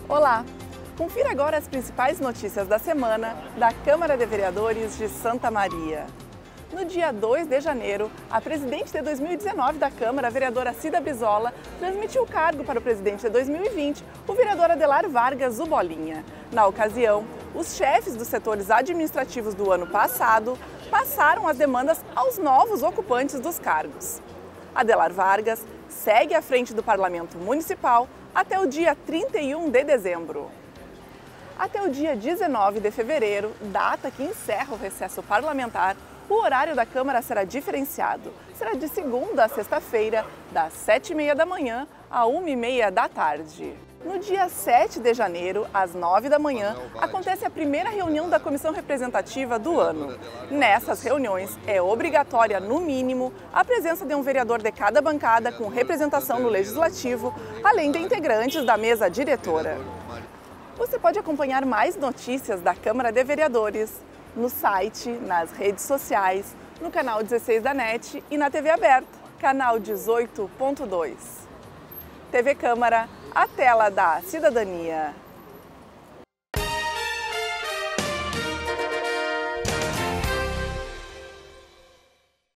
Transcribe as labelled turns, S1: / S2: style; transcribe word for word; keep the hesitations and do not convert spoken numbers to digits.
S1: Olá! Confira agora as principais notícias da semana da Câmara de Vereadores de Santa Maria. No dia dois de janeiro, a presidente de dois mil e dezenove da Câmara, a vereadora Cida Brizola, transmitiu o cargo para o presidente de dois mil e vinte, o vereador Adelar Vargas, o Bolinha. Na ocasião, os chefes dos setores administrativos do ano passado passaram as demandas aos novos ocupantes dos cargos. Adelar Vargas segue à frente do Parlamento Municipal até o dia trinta e um de dezembro. Até o dia dezenove de fevereiro, data que encerra o recesso parlamentar, o horário da Câmara será diferenciado. Será de segunda a sexta-feira, das sete e meia da manhã à uma e meia da tarde. No dia sete de janeiro, às nove da manhã, acontece a primeira reunião da comissão representativa do ano. Nessas reuniões, é obrigatória, no mínimo, a presença de um vereador de cada bancada com representação no Legislativo, além de integrantes da mesa diretora. Você pode acompanhar mais notícias da Câmara de Vereadores no site, nas redes sociais, no canal dezesseis da NET e na T V aberta, canal dezoito ponto dois. T V Câmara, a tela da cidadania.